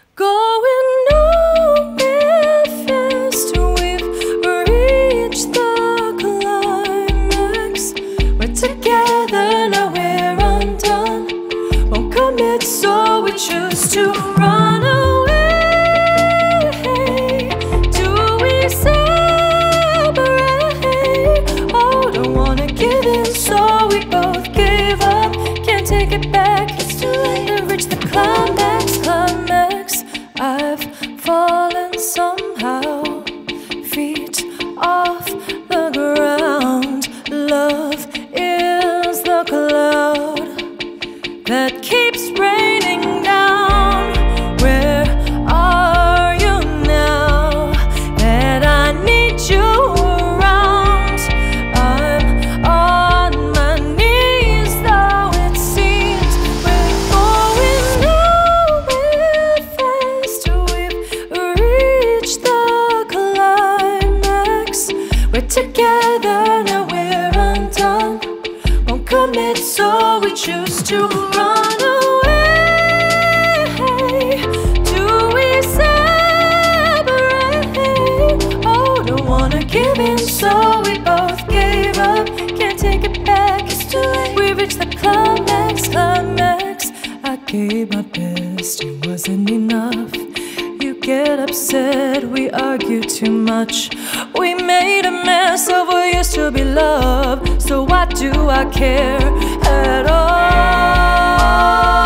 Going nowhere fast, we've reached the climax. We're together, now we're undone. Won't commit, so we choose to run away. Do we separate? Oh, don't wanna give in, so we both gave up. Can't take it back, it's too late to reach the climax. I've fallen somehow, feet off the ground. Love is the cloud that keeps raining down. Where are you now that I need you around? I'm on my knees, though it seems we're going nowhere fast. We've reached the climax. We're together, now we're undone. Won't commit, so we choose to run away. Do we separate? Oh, don't wanna give in, so we both gave up. Can't take it back, it's too late. We reached the climax. I gave my best, it wasn't enough. You get upset, we argue too much. We made a mess of what used to be love. So why do I care at all?